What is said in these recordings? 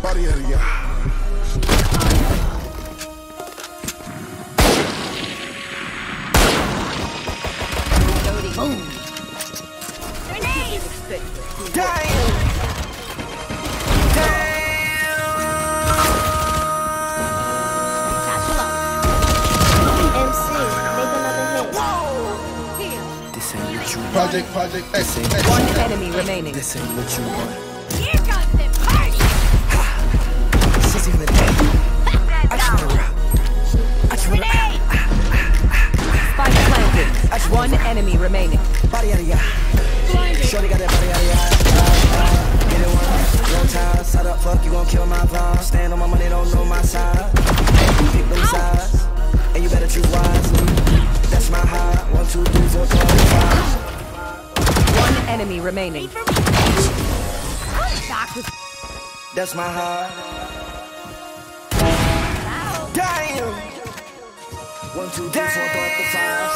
Boom. Damn! Project X. One enemy remaining. This ain't what you want. Here comes the party. She's in the day. I just wanna Spike planted. One enemy remaining. body out of ya. Shorty got that body out of ya. Get it one, long time. Side up, fuck, you gon' kill my vibe. Stand on my money, don't know my side. Pick them sides, and you better choose wisely. That's my high. 1, 2, 3, 4, 5. One enemy remaining. That's my high. Damn! 1, 2, 3, 4, 5.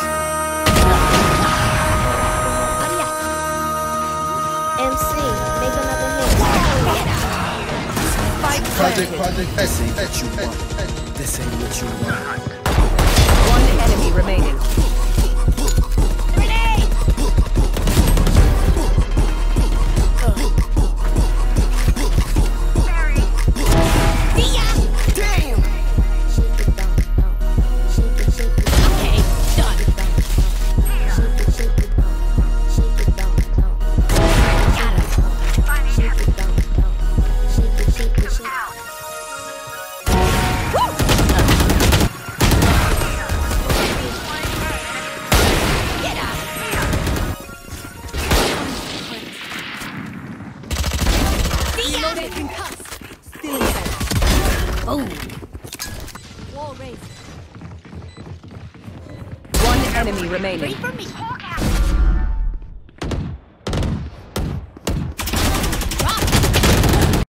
MC, make another hit. Spike Project planted. X. This ain't what you want. One enemy remaining. Boom. Wall raised. One enemy remaining. Wait for me.